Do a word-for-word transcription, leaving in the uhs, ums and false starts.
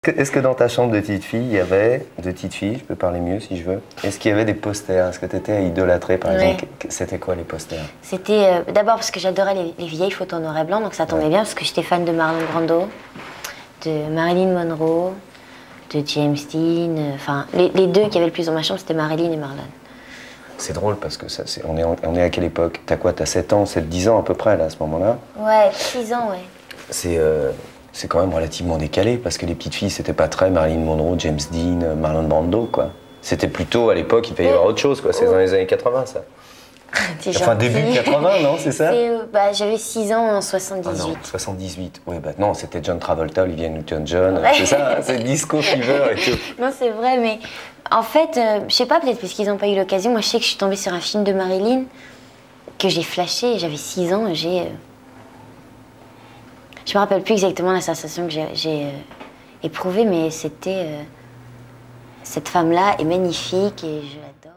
Est-ce que dans ta chambre de petite fille, il y avait, de petite fille, je peux parler mieux si je veux, est-ce qu'il y avait des posters? Est-ce que tu étais idolâtrée par Ouais. exemple? C'était quoi les posters? C'était euh, d'abord parce que j'adorais les, les vieilles photos en noir et blanc, donc ça tombait Ouais. bien parce que j'étais fan de Marlon Brando, de Marilyn Monroe, de James Dean. euh, Enfin, les, les deux qui avaient le plus dans ma chambre, c'était Marilyn et Marlon. C'est drôle parce que ça, c'est- on, est en- on est à quelle époque? T'as quoi? T'as sept ans, sept dix ans à peu près là, à ce moment-là? Ouais, six ans, ouais. C'est euh, c'est quand même relativement décalé parce que les petites filles, c'était pas très Marilyn Monroe, James Dean, euh, Marlon Brando, quoi. C'était plutôt à l'époque, il fallait y avoir autre chose, quoi. C'est dans les années quatre-vingts, ça. T'es Enfin, gentil. début quatre-vingts, non? C'est ça? C'est, euh, bah, j'avais six ans en Ah soixante-dix-huit. non, soixante-dix-huit. Oui, bah non, c'était John Travolta, Olivia Newton-John. Ouais. C'est ça, hein, c'est Disco Fever et tout. Non, c'est vrai, mais en fait, euh, je sais pas, peut-être parce qu'ils n'ont pas eu l'occasion. Moi, je sais que je suis tombée sur un film de Marilyn que j'ai flashé. J'avais six ans et j'ai. euh, Je me rappelle plus exactement la sensation que j'ai j'ai, euh, éprouvée, mais c'était. euh, Cette femme-là est magnifique et je l'adore.